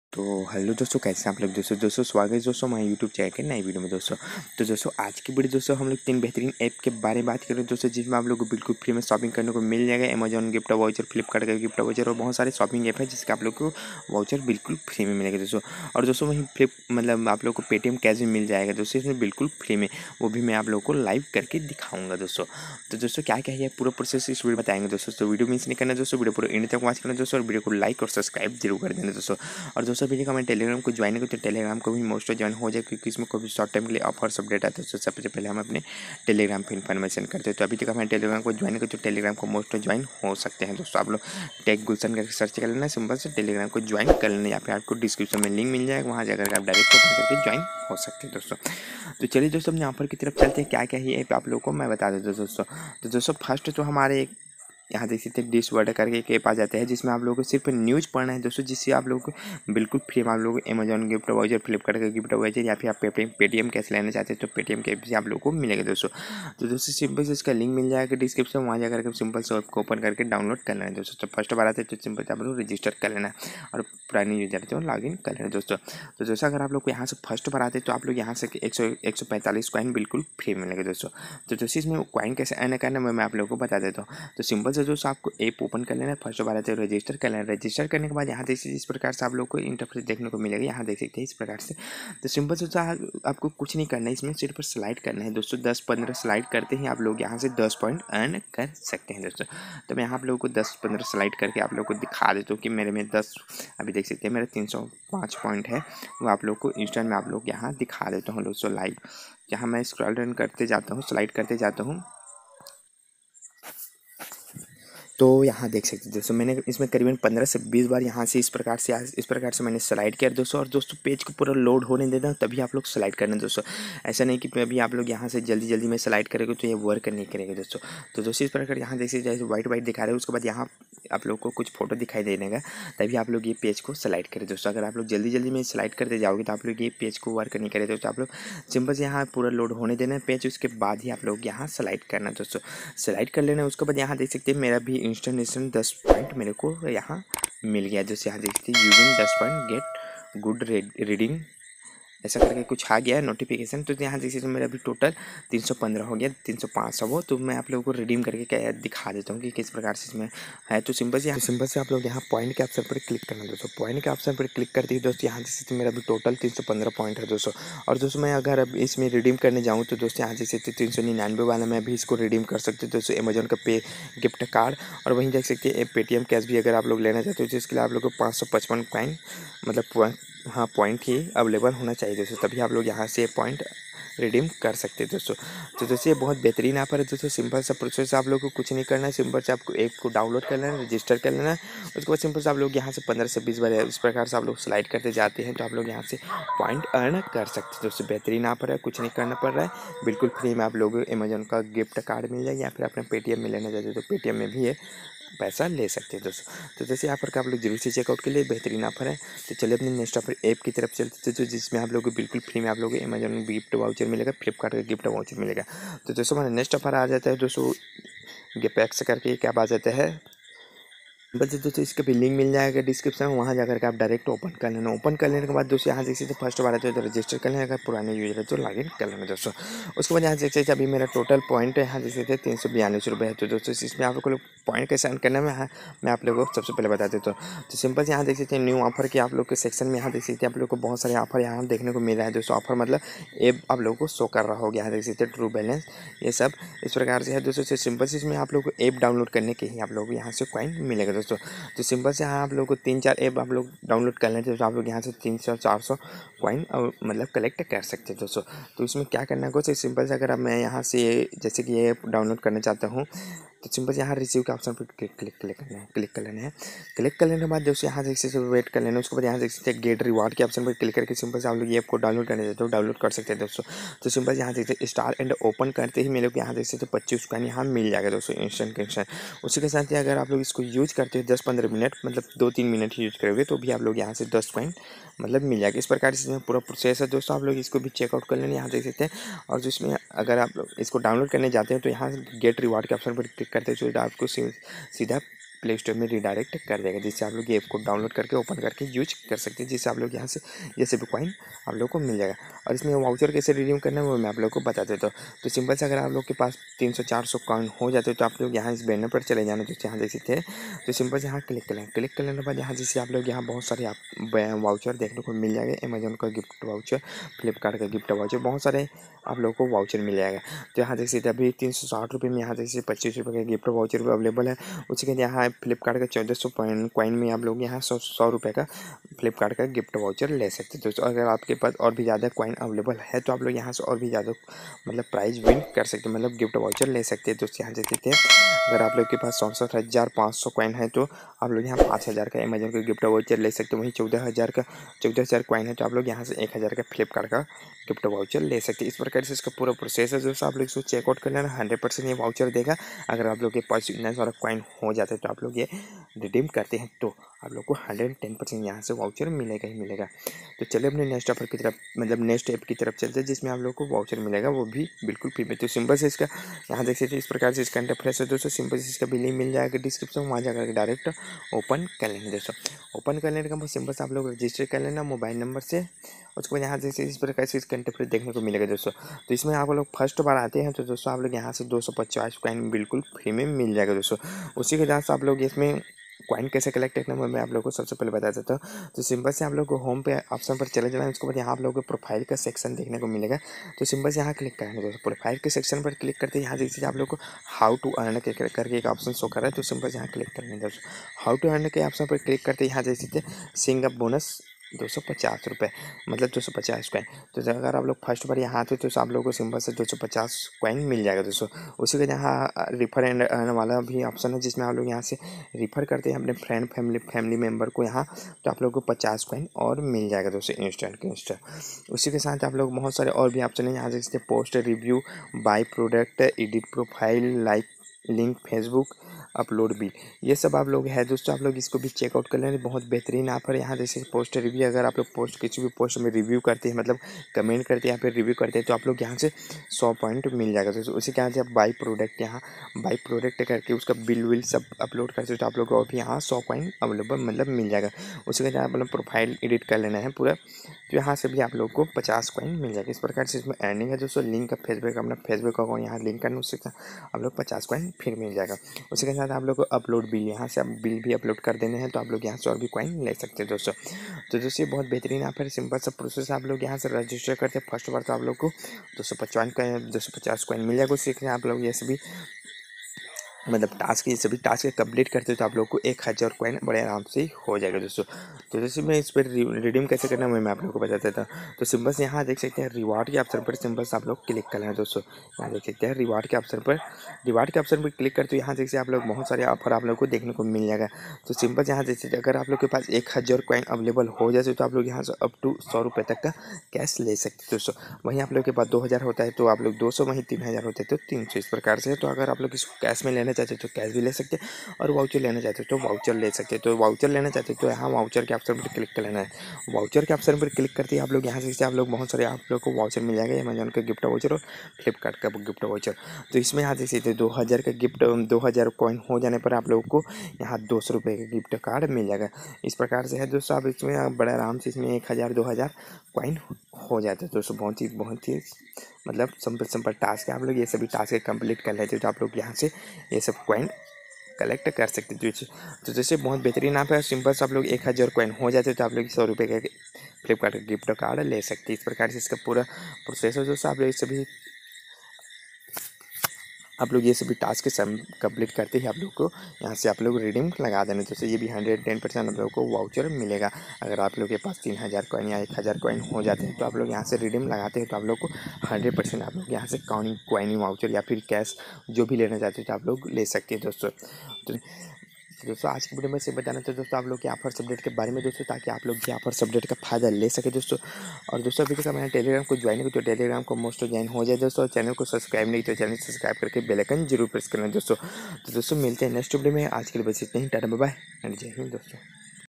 तो हेलो दोस्तों, कैसे हैं आप लोग। दोस्तों स्वागत है दोस्तों हमारे यूट्यूब चैनल के नई वीडियो में दोस्तों। तो दोस्तों आज की वीडियो दोस्तों हम लोग 3 बेहतरीन ऐप के बारे में बात करें दोस्तों, जिसमें आप लोग को बिल्कुल फ्री में शॉपिंग करने को मिल जाएगा। अमेजॉन गिफ्ट वाउचर, फ्लिपकार्ट का गिफ्ट वाउचर और बहुत सारे शॉपिंग ऐप है जिसका आप लोग को वाउचर बिल्कुल फ्री में मिलेगा दोस्तों। और दोस्तों वहीं मतलब आप लोग को पेटीएम कैश भी मिल जाएगा दोस्तों, इसमें बिल्कुल फ्री में, वो भी मैं आप लोग को लाइव करके दिखाऊंगा दोस्तों। तो दोस्तों क्या क्या है पूरा प्रोसेस इस वीडियो बताएंगे दोस्तों। तो वीडियो मिस नहीं करना दोस्तों, वीडियो पूरा एंड तक वॉच करना दोस्तों, और वीडियो को लाइक और सब्सक्राइब जरूर कर देना दोस्तों। और दोस्तों वीडियो का मैं टेलीग्राम को ज्वाइन करो तो टेलीग्राम को भी मोस्ट ज्वाइन हो जाए, क्योंकि इसमें कोई भी शॉर्ट टाइम के लिए ऑफर्स अपडेट आता है तो सबसे पहले हम अपने टेलीग्राम पर इन्फॉर्मेशन करते हैं। तो अभी तक हमारे टेलीग्राम को ज्वाइन करो तो टेलीग्राम को मोस्ट ज्वाइन हो सकते हैं दोस्तों। आप लोग टेक गुलशन करके सर्च कर लेना, सिंपल से टेलीग्राम को ज्वाइन कर लेना, या फिर आपको डिस्क्रिप्शन में लिंक मिल जाएगा, वहाँ जाकर आप डायरेक्ट ओपन करके ज्वाइन हो सकते हैं दोस्तों। तो चलिए दोस्तों हम यहाँ पर की तरफ चलते हैं, क्या क्या ही ऐप आप लोग को मैं बता देता हूँ दोस्तों। तो दोस्तों फर्स्ट तो हमारे यहाँ देख सकते हैं डिश वर्ड करके एक ऐप आ जाता है, जिसमें आप लोगों को सिर्फ न्यूज़ पढ़ना है दोस्तों, जिससे आप लोगों को बिल्कुल फ्री में आप लोग अमेजॉन गिफ्ट वाउचर, फ्लिपकार्ट का गिफ्ट वाउचर, या फिर आप पेटीएम कैश लेना चाहते हैं तो पेटीएम के ऐप से आप लोग को मिलेगा दोस्तों। तो दोस्तों सिंपल से इसका लिंक मिल जाएगा डिस्क्रिप्शन, वहाँ जाकर सिंपल से ऐप को ओपन करके डाउनलोड कर लेना है दोस्तों। तो फर्स्ट बार आते हैं तो सिंपल से आप लोग रजिस्टर कर लेना है और पुराने यूजर तो लॉग इन कर लेना है दोस्तों। तो दोस्तों अगर आप लोग को यहाँ से फर्स्ट बार आते हैं तो आप लोग यहाँ से 145 कॉइन बिल्कुल फ्री मिलेगा दोस्तों। तो दोस्तों इसमें कॉइन कैसे अर्न करना मैं आप लोगों को बता देता हूँ। तो सिंपल से दोस्तों आपको ऐप ओपन कर लेना है, फर्स्ट बार आते हैं रजिस्टर कर लेना है। रजिस्टर करने के बाद यहाँ देख सकते इस प्रकार से आप लोग को इंटरफेस देखने को मिलेगा, यहाँ देख सकते हैं इस प्रकार से। तो सिंपल से आपको कुछ नहीं करना है, इसमें सिर्फ स्लाइड करना है दोस्तों। 10-15 स्लाइड करते ही आप लोग यहाँ से 10 पॉइंट अर्न कर सकते हैं दोस्तों। तो मैं यहाँ आप लोगों को 10-15 स्लाइड करके आप लोग को दिखा देता हूँ कि मेरे में 10, अभी देख सकते हैं मेरे 305 पॉइंट है, वो आप लोग को इंस्टेंट में आप लोग यहाँ दिखा देता हूँ दोस्तों लाइव। जहाँ मैं स्क्रॉल डाउन करते जाता हूँ, स्लाइड करते जाता हूँ, तो यहाँ देख सकते हैं दोस्तों मैंने इसमें करीबन 15 से 20 बार यहाँ से इस प्रकार से मैंने स्लाइड किया दोस्तों। और दोस्तों पेज को पूरा लोड होने देना, तभी आप लोग स्लाइड करना दोस्तों। ऐसा नहीं कि अभी आप लोग यहाँ से जल्दी में स्लाइड करेंगे तो ये वर्क नहीं करेगा दोस्तों। तो दोस्तों इस प्रकार यहाँ देख सकते जैसे वाइट दिखा रहे हैं, उसके बाद यहाँ आप लोग को कुछ फोटो दिखाई देने का, तभी आप लोग ये पेज को स्लाइड करें दोस्तों। अगर आप लोग जल्दी में स्लाइड करते जाओगे तो आप लोग ये पेज को वर्क नहीं करें दोस्तों। आप लोग सिंपल से यहाँ पूरा लोड होने देना है पेज, उसके बाद ही आप लोग यहाँ स्लाइड करना दोस्तों। स्लाइड कर लेना, उसके बाद यहाँ देख सकते हैं मेरा भी इंस्टेंट 10 पॉइंट मेरे को यहाँ मिल गया दोस्तों। यहाँ देख सकते हैं you win 10 point get good reading, ऐसा करके कुछ आ गया नोटिफिकेशन। तो यहाँ देख सकते मेरा अभी टोटल 315 हो गया, 305 हो। तो मैं आप लोगों को रिडीम करके क्या दिखा देता हूँ कि किस प्रकार से इसमें है। तो सिंपल से आप लोग यहाँ पॉइंट के ऑप्शन पर क्लिक करना दोस्तों। पॉइंट के ऑप्शन पर क्लिक करते ही दोस्तों यहाँ देख सकते मेरा अभी टोटल 315 पॉइंट है दोस्तों। और दोस्तों मैं अगर अब इसमें रिडीम करने जाऊँ तो दोस्तों यहाँ देख सकते 399 वाला मैं भी इसको रिडीम कर सकते हो दोस्तों, अमेजोन का पे गिफ्ट कार्ड। और वहीं देख सकते हैं पेटीएम कैश भी अगर आप लोग लेना चाहते हो तो इसके लिए आप लोग को 555 कॉइन मतलब पॉइंट ही अवेलेबल होना चाहिए दोस्तों, तभी आप लोग यहाँ से पॉइंट रिडीम कर सकते हैं दोस्तों। तो दोस्तों ये बहुत बेहतरीन ऑफर है दोस्तों। सिंपल सा प्रोसेस, आप लोग को कुछ नहीं करना है, सिंपल से आपको ऐप को डाउनलोड कर लेना है, रजिस्टर कर लेना है। उसके बाद सिंपल से आप लोग यहाँ से 15 से 20 बार इस प्रकार से आप लोग स्लाइड करते जाते हैं तो आप लोग यहाँ से पॉइंट अर्न कर सकते हैं दोस्तों। बेहतरीन ऑफर है, कुछ नहीं करना पड़ रहा है, बिल्कुल फ्री में आप लोग अमेजोन का गिफ्ट कार्ड मिल जाएगा, या फिर अपने पेटीएम में लेना चाहते हैं तो पेटीएम में भी ये पैसा ले सकते हैं दोस्तों। तो जैसे यहाँ पर का आप लोग जरूर से चेकआउट के लिए बेहतरीन ऑफर है। तो चलिए अपने नेक्स्ट ऑफर ऐप की तरफ चलते थे, जिसमें आप लोग को बिल्कुल फ्री में आप लोग अमेजॉन गिफ्ट वाउचर मिलेगा, फ्लिपकार्ट का गिफ्ट वाउचर मिलेगा। तो दोस्तों हमारा नेक्स्ट ऑफर आ जाता है दोस्तों गिफ्ट करके, क्या आ जाता है बस दोस्तों, इसका भी लिंक मिल जाएगा डिस्क्रिप्शन में, वहाँ जाकर के आप डायरेक्ट ओपन कर लेना। ओपन कर लेने के बाद दोस्तों यहाँ देख सकते फर्स्ट बार आते हो तो रजिस्टर कर लेना, अगर पुराने यूजर है तो लॉग इन कर लेना दोस्तों। उसके बाद यहाँ देख सकते अभी मेरा टोटल पॉइंट है, यहाँ देख सकते 342 रुपये है। तो दोस्तों इसमें आप लोग पॉइंट कैसे अर्न करना है मैं आप लोगों को सबसे पहले बता देता हूँ। तो सिंपल से यहाँ देख सकते हैं न्यू ऑफर के आप लोग के सेक्शन में, यहाँ देख सकते हैं आप लोग को बहुत सारे ऑफर यहाँ देखने को मिल रहा है दोस्तों। ऑफर मतलब ऐप आप लोगों को शो कर रहा होगा, यहाँ देख सकते हैं ट्रू बैलेंस, ये सब इस प्रकार से है दोस्तों। सिंपल से इसमें आप लोग को ऐप डाउनलोड करने के ही आप लोग यहाँ से कॉइन मिलेगा दोस्तों। तो सिंपल से यहाँ आप लोग को 3-4 ऐप आप लोग डाउनलोड कर लेते हैं तो आप लोग यहाँ से 300-400 कॉइन मतलब कलेक्ट कर सकते हैं दोस्तों। तो इसमें क्या करना है कुछ सिंपल से, अगर अब मैं यहाँ से जैसे कि ये ऐप डाउनलोड करना चाहता हूँ तो सिंपल से यहाँ रिसीव के ऑप्शन पर क्लिक कर लेना है। क्लिक कर लेने के बाद दोस्तों यहाँ देख सकते वेट कर लेना। उसके बाद यहाँ देख सकते हैं गेट रिवार्ड के ऑप्शन पर क्लिक करके सिंपल से आप लोग ये ऐप को डाउनलोड करने चाहते हो डाउनलोड कर सकते हैं दोस्तों। तो सिंपल से यहाँ देखते हैं स्टार एंड ओपन करते ही मेरे को यहाँ देख सकते 25 कॉइन यहाँ मिल जाएगा दोस्तों इंस्टेंट के इंस्टेंट। उसी के साथ ही अगर आप लोग इसको यूज करते हो 10-15 मिनट मतलब 2-3 मिनट यूज करोगे तो भी आप लोग यहाँ से 10 कॉइन मतलब मिल जाएगा। इस प्रकार से इसमें पूरा प्रोसेस है दोस्तों, आप लोग इसको भी चेकआउट कर लेना, यहाँ देख सकते हैं। और जिसमें अगर आप इसको डाउनलोड करने जाते हैं तो यहाँ गेट रिवार्ड के ऑप्शन पर क्लिक करते हैं तो आपको सीधा प्ले स्टोर में रिडायरेक्ट कर देगा, जिससे आप लोग ये ऐप को डाउनलोड करके ओपन करके यूज कर सकते हैं, जिससे आप लोग यहाँ से ये सभी कॉइन आप लोग को मिल जाएगा। और इसमें वाउचर कैसे रिडीम करना है वो मैं आप लोग को बता देता हूँ। तो सिंपल से अगर आप लोग के पास 300-400 कॉइन हो जाते तो आप लोग यहाँ इस बैनर पर चले जाना, तो यहाँ देख सकते हैं। तो सिंपल से यहाँ क्लिक करें, क्लिक करने के बाद यहाँ जैसे आप लोग यहाँ बहुत सारे आप वाउचर देखने को मिल जाएगा। अमेजोन का गिफ्ट वाउचर, फ्लिपकार्ट का गिफ्ट वाउचर, बहुत सारे आप लोग को वाउचर मिल जाएगा। तो यहाँ देख सकते अभी 360 रुपये में यहाँ देख सकते 25 रुपये का गिफ्ट वाउचर भी अवेलेबल है। उसके बाद यहाँ फ्लिपकार्ट का 1400 कॉइन में आप लोग यहाँ 100 रुपये का फ्लिपकार्ट का गिफ्ट वाउचर ले सकते हैं। तो अगर आपके पास और भी ज़्यादा कॉइन अवेलेबल है तो आप लोग यहाँ से और भी ज़्यादा मतलब प्राइस विन कर सकते हैं, मतलब गिफ्ट वाउचर ले सकते हैं। तो यहाँ देख सकते हैं अगर आप लोग के पास 67,500 कॉइन है तो आप लोग यहाँ 5,000 का अमेजन का गिफ्ट वाउचर ले सकते हैं। वहीं 14,000 कॉइन है तो आप लोग यहाँ से 1,000 का फ्लिपकार्ट का गिफ्ट वाउचर ले सकते हैं। इस प्रकार से इसका पूरा प्रोसेस है दोस्तों, आप लोग इसको चेकआउट कर लेना, 100% ये वाउचर देगा। अगर आप लोग के पास इतना सारा कॉइन हो जाता है तो आप लोग ये रिडीम करते हैं तो आप लोग को 110% यहाँ से वाउचर मिलेगा ही मिलेगा। तो चलिए अपने नेक्स्ट ऑफर की तरफ, मतलब नेक्स्ट ऐप की तरफ चलते हैं जिसमें आप लोग को वाउचर मिलेगा, वो भी बिल्कुल फ्री में। तो सिंपल से इसका यहाँ देख सकते हैं इस प्रकार से इसका इंटरफेस है दोस्तों। सिंपल से इसका भी लिंक मिल जाएगा डिस्क्रिप्शन में, वहाँ जाकर डायरेक्ट ओपन कर लेंगे दोस्तों। ओपन कर लेने का सिंपल से आप लोग रजिस्टर कर लेना मोबाइल नंबर से। उसके बाद यहाँ से इस प्रकार से इसका इंटरफेस देखने को मिलेगा दोस्तों। तो इसमें आप लोग फर्स्ट बार आते हैं तो दोस्तों आप लोग यहाँ से 250 कॉइन बिल्कुल फ्री में मिल जाएगा दोस्तों। उसी के साथ आप लोग इसमें कॉइन कैसे कलेक्ट करना है मैं आप लोग को सबसे पहले बता देता हूँ। तो सिंपल से आप लोग को होम पे ऑप्शन पर चले जाना है। उसके बाद यहाँ आप लोगों को प्रोफाइल का सेक्शन देखने को मिलेगा। तो सिंपल से यहाँ क्लिक करना है दोस्तों। प्रोफाइल के सेक्शन पर क्लिक करते हैं यहाँ देखिए आप लोग को हाउ टू अर्न करके एक ऑप्शन शो कर रहा है। तो सिंपल से यहाँ क्लिक करना है दोस्तों। हाउ टू अर्न के ऑप्शन पर क्लिक करते हैं यहाँ देखिए सिंग अप बोनस 250 रुपये, मतलब 250 कॉइन। तो अगर आप लोग फर्स्ट बार यहाँ आते तो आप लोगों को सिंपल से 250 कॉइन मिल जाएगा दोस्तों। उसी के यहाँ रिफर एंड अर्न वाला भी ऑप्शन है जिसमें आप लोग यहाँ से रिफ़र करते हैं अपने फ्रेंड फैमिली मेम्बर को यहाँ, तो आप लोगों को 50 कॉइन और मिल जाएगा दोस्तों इंस्टेंट के इंस्टेंट। उसी के साथ आप लोग बहुत सारे और भी ऑप्शन है यहाँ से post review, buy product, edit profile, like link, Facebook upload भी, ये सब आप लोग है दोस्तों। आप लोग इसको भी चेकआउट कर लें, बहुत बेहतरीन ऑफर है। यहाँ जैसे पोस्ट रिव्यू, अगर आप लोग पोस्ट किसी भी पोस्ट में रिव्यू करते हैं, मतलब कमेंट करते हैं या फिर रिव्यू करते हैं तो आप लोग यहाँ से 100 पॉइंट मिल जाएगा दोस्तों। उसी के यहाँ से आप बाई प्रोडक्ट, यहाँ बाई प्रोडक्ट करके उसका बिल विल सब अपलोड करते हो तो आप लोग को भी यहाँ 100 कॉइन अवेलेबल मतलब मिल जाएगा। उसी के यहाँ मतलब प्रोफाइल एडिट कर लेना है पूरा, तो यहाँ से भी आप लोग को 50 कॉइन मिल जाएगा। इस प्रकार से इसमें अर्निंग है दोस्तों। लिंक का फेसबुक, अपना फेसबुक अकाउंट यहाँ लिंक करना, उससे आप लोग 50 कॉइन फिर मिल जाएगा। उसी के साथ आप लोग को अपलोड बिल, यहाँ से आप बिल भी अपलोड कर देने हैं तो आप लोग यहाँ से और भी कॉइन ले सकते हैं दोस्तों। तो दोस्तों ये बहुत बेहतरीन आप है, सिंपल सा प्रोसेस। आप लोग यहाँ से रजिस्टर करते हैं फर्स्ट बार तो आप लोग को 250 कॉइन मिल जाएगा। उसी के आप लोग ये सभी मतलब टास्क, ये सभी टास्क कंप्लीट करते तो आप लोग को 1000 कॉइन बड़े आराम से हो जाएगा दोस्तों। तो जैसे मैं इस पर रिडीम कैसे करना है मैं आप लोग को बता देता हूँ। तो सिंपल से यहाँ देख सकते हैं रिवार्ड के ऑप्शन पर सिंपल से आप लोग क्लिक करना है दोस्तों। यहाँ देख सकते हैं रिवार्ड के ऑप्शन पर क्लिक करते हो यहाँ देख सकते आप लोग बहुत सारे ऑफर आप लोग को देखने को मिल जाएगा। तो सिंपल से यहाँ देख सकते अगर आप लोग के पास 1000 कॉइन अवेलेबल हो जाए तो आप लोग यहाँ से अप टू 100 रुपये तक का कैश ले सकते हैं दोस्तों। वहीं आप लोग के पास 2000 होता है तो आप लोग 200, वहीं 3000 होता है तो 300, इस प्रकार से। तो अगर आप लोग इसको कैश में लेना चाहते तो कैश भी ले सकते हैं और वाउचर लेना चाहते तो वाउचर ले सकते हैं। तो वाउचर लेना चाहते तो यहाँ वाउचर के ऑप्शन पर क्लिक कर लेना है। वाउचर के ऑप्शन पर क्लिक करते ही आप लोग यहाँ से आप लोग बहुत सारे आप लोग को वाउचर मिल जाएगा, अमेजोन का गिफ्ट वाउचर और फ्लिपकार्ट का गिफ्ट वाउचर। तो इसमें यहाँ देख सकते 2000 का गिफ्ट, 2000 कॉइन हो जाने पर आप लोगों को यहाँ 200 रुपये का गिफ्ट कार्ड मिल जाएगा। इस प्रकार से है दोस्तों। आप इसमें बड़े आराम से इसमें 1000 2000 कॉइन हो जाता है दोस्तों। बहुत ही मतलब सिंपल टास्क है। आप लोग ये सभी टास्क कंप्लीट कर लेते हो तो आप लोग यहाँ से ये सब कॉइन कलेक्ट कर सकते थे। तो जैसे बहुत बेहतरीन आप है, सिंपल से आप लोग 1000 कॉइन हो जाते तो आप लोग 100 रुपये का फ्लिपकार्ट का गिफ्ट कार्ड ले सकते हैं। इस प्रकार से इसका पूरा प्रोसेस है दोस्तों। आप लोग ये सभी टास्क कंप्लीट करते ही आप लोग को यहाँ से आप लोग रिडीम लगा देना। तो ये भी 110% आप लोगों को वाउचर मिलेगा। अगर आप लोग के पास 3000 कॉइन या 1000 कॉइन हो जाते हैं तो आप लोग यहाँ से रिडीम लगाते हैं तो आप लोग को 100% आप लोग यहाँ से कॉइन वाउचर या फिर कैश जो भी लेना चाहते हैं तो आप लोग ले सकते हैं दोस्तों। तो दोस्तों आज की वीडियो में से बताना था दोस्तों आप लोग के ऑफर अपडेट के बारे में दोस्तों, ताकि आप लोग भी ऑफर अपडेट का फायदा ले सके दोस्तों। और दोस्तों अभी तक मैंने टेलीग्राम को ज्वाइन किया तो टेलीग्राम को मोस्ट ज्वाइन हो जाए दोस्तों। और चैनल को सब्सक्राइब नहीं तो चैनल सब्सक्राइब करके बेल आइकन जरूर प्रेस करना दोस्तों। तो दोस्तों मिलते हैं नेक्स्ट वीडियो में। आज के लिए बस इतना ही, टाटा बाय बाय एंड जय हिंद दोस्तों।